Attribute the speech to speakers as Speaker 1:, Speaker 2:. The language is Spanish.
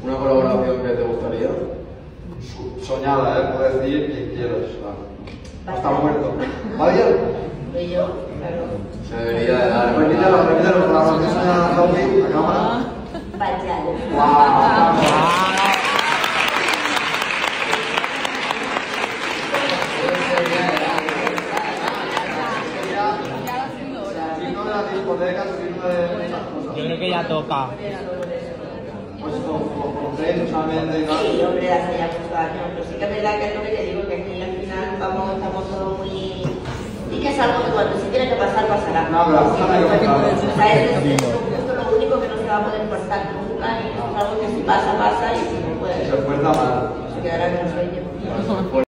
Speaker 1: ¿Una colaboración que te gustaría?
Speaker 2: Soñada, puedo decir que quiero. Hasta muerto. ¿Va bien?
Speaker 3: Yo, claro.
Speaker 1: Se debería de dar.
Speaker 2: Repítelo con la canción soñada, Javi, la cámara.
Speaker 3: Vaya.
Speaker 2: ¡Guau! Signo de la discoteca, signo de muchas cosas.
Speaker 4: Yo creo que ya toca.
Speaker 2: Pues conocéis, solamente y tal.
Speaker 3: Sí, hombre, hace ya muchos años, pero sí que es verdad que es lo que te digo, que aquí al final estamos todos muy... Y que es algo que cuando se tiene que pasar, pasará.
Speaker 2: No, pero no hay que pasar.
Speaker 3: O sea, es lo único que no se va a poder cortar nunca, y es algo que si pasa, pasa, y si no puede,
Speaker 2: Se fuerza mal.
Speaker 3: se quedará en un sueño.